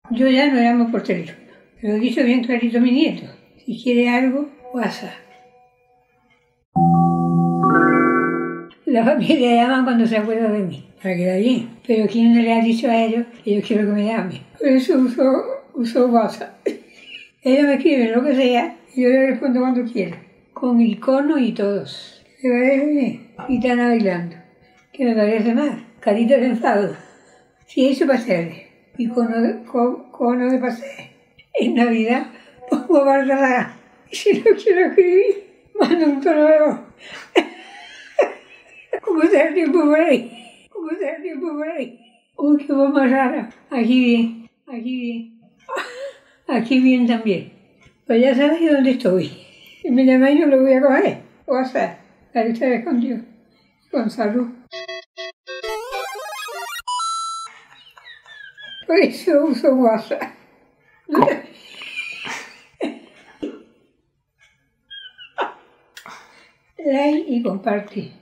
Yo ya no llamo por teléfono. Lo he dicho bien clarito a mi nieto. Si quiere algo, WhatsApp. La familia llama cuando se acuerda de mí, para quedar bien. Pero ¿quién no le ha dicho a ellos que yo quiero que me llame? Por eso uso WhatsApp. Ellos me escriben lo que sea y yo les respondo cuando quiera. Con iconos y todos. ¿Me parece bien? Gitana bailando. ¿Qué me parece mal? Carita de enfado. Si he hecho pasteles y cono de pastel. En Navidad pongo Bárbara. Y si no quiero escribir, mando un tono de voz. ¿Cómo está el tiempo por ahí? ¿Cómo está el tiempo por ahí? Uy, qué voz más rara. Aquí bien, aquí bien. Aquí bien también. Pues ya sabéis dónde estoy. Si me llamáis no lo voy a coger. WhatsApp. Ahí estaré con Dios. Con salud. Por eso uso WhatsApp. Like y comparte.